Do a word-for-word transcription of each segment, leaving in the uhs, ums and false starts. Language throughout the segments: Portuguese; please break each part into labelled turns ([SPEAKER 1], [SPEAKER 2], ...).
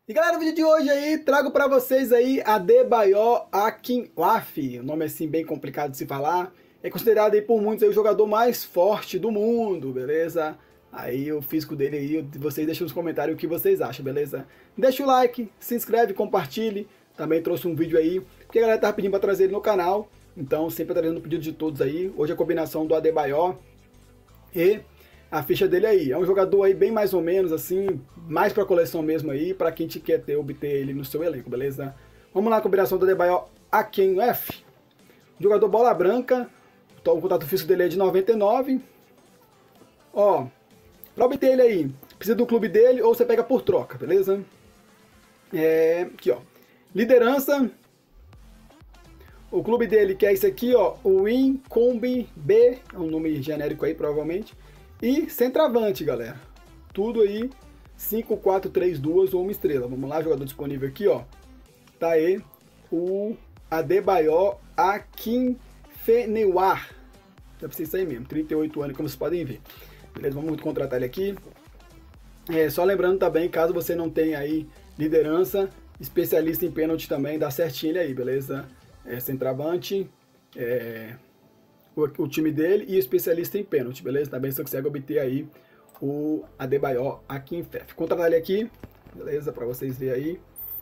[SPEAKER 1] E galera, no vídeo de hoje aí, trago pra vocês aí Adebayor Akinwaf, o nome assim bem complicado de se falar, é considerado aí por muitos aí o jogador mais forte do mundo, beleza? Aí o físico dele aí, vocês deixam nos comentários o que vocês acham, beleza? Deixa o like, se inscreve, compartilhe, também trouxe um vídeo aí, porque a galera tava pedindo pra trazer ele no canal, então sempre trazendo o pedido de todos aí, hoje a combinação do Adebayor e a ficha dele aí. É um jogador aí bem mais ou menos assim, mais para coleção mesmo aí, para quem te quer ter, obter ele no seu elenco, beleza? Vamos lá, a combinação do Adebayor Akinwaf. Jogador bola branca, o contato físico dele é de noventa e nove. Ó, para obter ele aí, precisa do clube dele ou você pega por troca, beleza? É, aqui ó, liderança. O clube dele que é esse aqui, ó, o Incombi B, é um nome genérico aí provavelmente. E centroavante, galera. Tudo aí, cinco, quatro, três, duas ou uma estrela. Vamos lá, jogador disponível aqui, ó. Tá aí o Adebayor Akinfenewar. Deve ser isso aí mesmo, trinta e oito anos, como vocês podem ver. Beleza, vamos contratar ele aqui. É, só lembrando também, caso você não tenha aí liderança, especialista em pênalti também, dá certinho ele aí, beleza? É, centroavante, é... O, o time dele e especialista em pênalti, beleza? Também você consegue obter aí o Adebayor Akinwaf. Contratar ele aqui, beleza? Para vocês verem aí.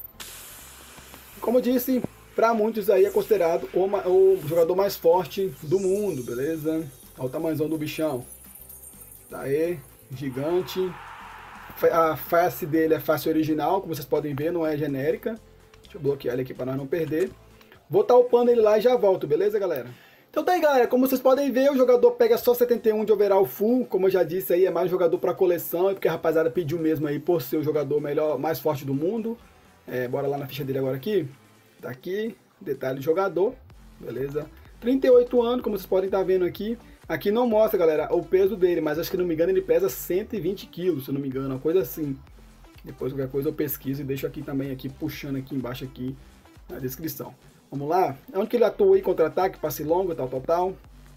[SPEAKER 1] Como eu disse, para muitos aí é considerado o, o jogador mais forte do mundo, beleza? Olha o tamanhozão do bichão. Tá aí, gigante. A face dele é face original, como vocês podem ver, não é genérica. Deixa eu bloquear ele aqui para nós não perder. Vou estar upando ele lá e já volto, beleza, galera? Então tá aí, galera, como vocês podem ver, o jogador pega só setenta e um de overall full, como eu já disse aí, é mais um jogador para coleção, é porque a rapaziada pediu mesmo aí por ser o jogador melhor, mais forte do mundo. É, bora lá na ficha dele agora aqui. Tá aqui, detalhe do jogador, beleza? trinta e oito anos, como vocês podem estar vendo aqui. Aqui não mostra, galera, o peso dele, mas acho que não me engano ele pesa cento e vinte quilos, se eu não me engano, uma coisa assim. Depois qualquer coisa eu pesquiso e deixo aqui também, aqui puxando aqui embaixo aqui na descrição. Vamos lá, onde que ele atua aí, contra-ataque, passe longo, tal, tal, tal.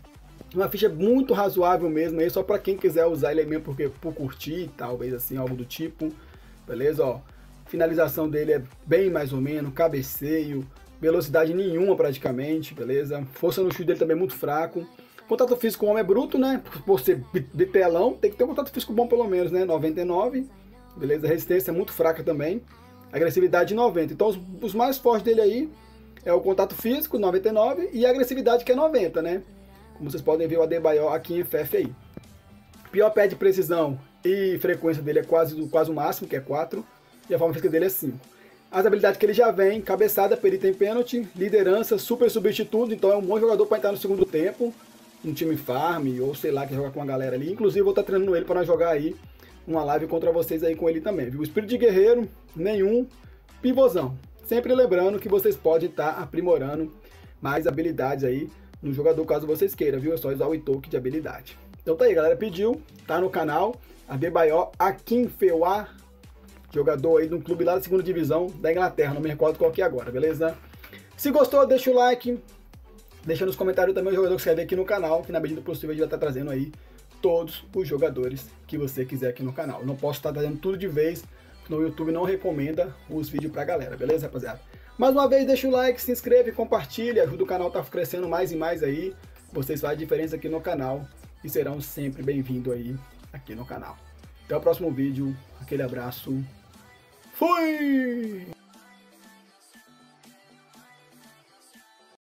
[SPEAKER 1] Uma ficha muito razoável mesmo aí, só para quem quiser usar ele aí mesmo porque, por curtir, talvez assim, algo do tipo. Beleza, ó. Finalização dele é bem mais ou menos, cabeceio, velocidade nenhuma praticamente, beleza. Força no chute dele também é muito fraco. Contato físico com o homem é bruto, né? Por ser bitelão, tem que ter um contato físico bom pelo menos, né? noventa e nove, beleza. Resistência é muito fraca também. Agressividade noventa. Então os, os mais fortes dele aí é o contato físico, noventa e nove, e a agressividade, que é noventa, né? Como vocês podem ver o Adebayor Akinwaf aí. Pior pé de precisão e frequência dele é quase, quase o máximo, que é quatro, e a forma física dele é cinco. As habilidades que ele já vem: cabeçada, perita em pênalti, liderança, super substituto, então é um bom jogador para entrar no segundo tempo, um time farm, ou sei lá, que joga com a galera ali. Inclusive, eu vou estar treinando ele para jogar aí uma live contra vocês aí com ele também, viu? Espírito de guerreiro, nenhum, pivôzão. Sempre lembrando que vocês podem estar aprimorando mais habilidades aí no jogador, caso vocês queiram, viu? É só usar o e-token de habilidade. Então tá aí, galera, pediu, tá no canal, Adebayor Akinfenewar, jogador aí de um clube lá da segunda divisão da Inglaterra, não me recordo qual que é agora, beleza? Se gostou, deixa o like, deixa nos comentários também o jogador que você quer ver aqui no canal, que na medida do possível a gente vai estar trazendo aí todos os jogadores que você quiser aqui no canal. Eu não posso estar trazendo tudo de vez, no YouTube não recomenda os vídeos pra galera, beleza, rapaziada? Mais uma vez, deixa o like, se inscreve, compartilha, ajuda o canal a tá crescendo mais e mais aí. Vocês fazem diferença aqui no canal e serão sempre bem-vindos aí aqui no canal. Até o próximo vídeo, aquele abraço, fui!